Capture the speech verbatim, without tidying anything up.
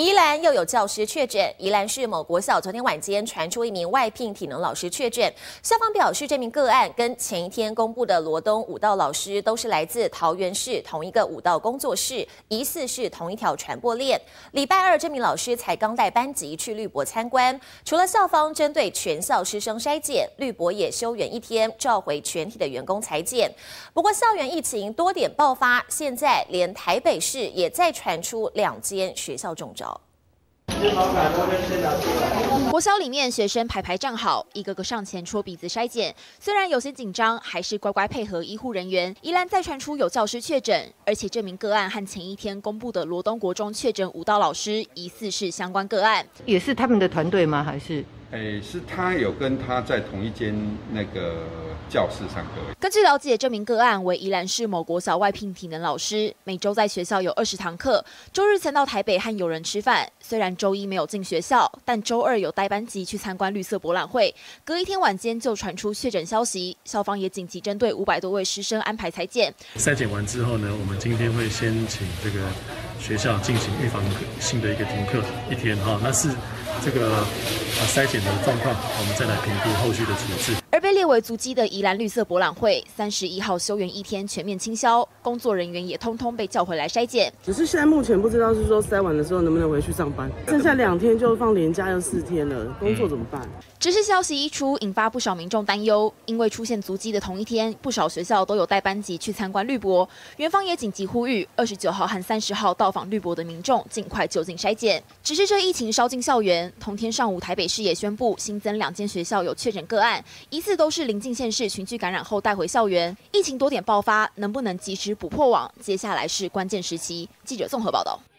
宜兰又有教师确诊，宜兰市某国小昨天晚间传出一名外聘体能老师确诊，校方表示这名个案跟前一天公布的罗东舞蹈老师都是来自桃园市同一个舞蹈工作室，疑似是同一条传播链。礼拜二这名老师才刚带班级去绿博参观，除了校方针对全校师生筛检，绿博也休园一天，召回全体的员工裁检。不过校园疫情多点爆发，现在连台北市也再传出两间学校中招。 国小里面学生排排站好，一个个上前戳鼻子筛检。虽然有些紧张，还是乖乖配合医护人员。宜兰再传出有教师确诊，而且这名个案和前一天公布的罗东国中确诊舞蹈老师疑似是相关个案， 也是他们的团队吗？还是？ 诶，是他有跟他在同一间那个教室上课。 根据了解，这名个案为宜兰市某国小外聘体能老师，每周在学校有二十堂课，周日曾到台北和友人吃饭。虽然周一没有进学校，但周二有带班级去参观绿色博览会。隔一天晚间就传出确诊消息，校方也紧急针对五百多位师生安排裁检。 筛检完之后呢，我们今天会先请这个学校进行预防性的一个停课一天哈，那是这个啊筛检的状况，我们再来评估后续的处置。 而被列为足迹的宜兰绿色博览会，三十一号休园一天全面清消，工作人员也通通被叫回来筛检。 只是现在目前不知道是说筛完的时候能不能回去上班，剩下两天就放连假又四天了，工作怎么办？ 只是消息一出，引发不少民众担忧，因为出现足迹的同一天，不少学校都有带班级去参观绿博，园方也紧急呼吁，二十九号和三十号到访绿博的民众尽快就近筛检。只是这疫情烧进校园，同天上午台北市也宣布新增两间学校有确诊个案，疑似都是邻近县市群聚感染后带回校园。疫情多点爆发，能不能及时补破网？接下来是关键时期。记者综合报道。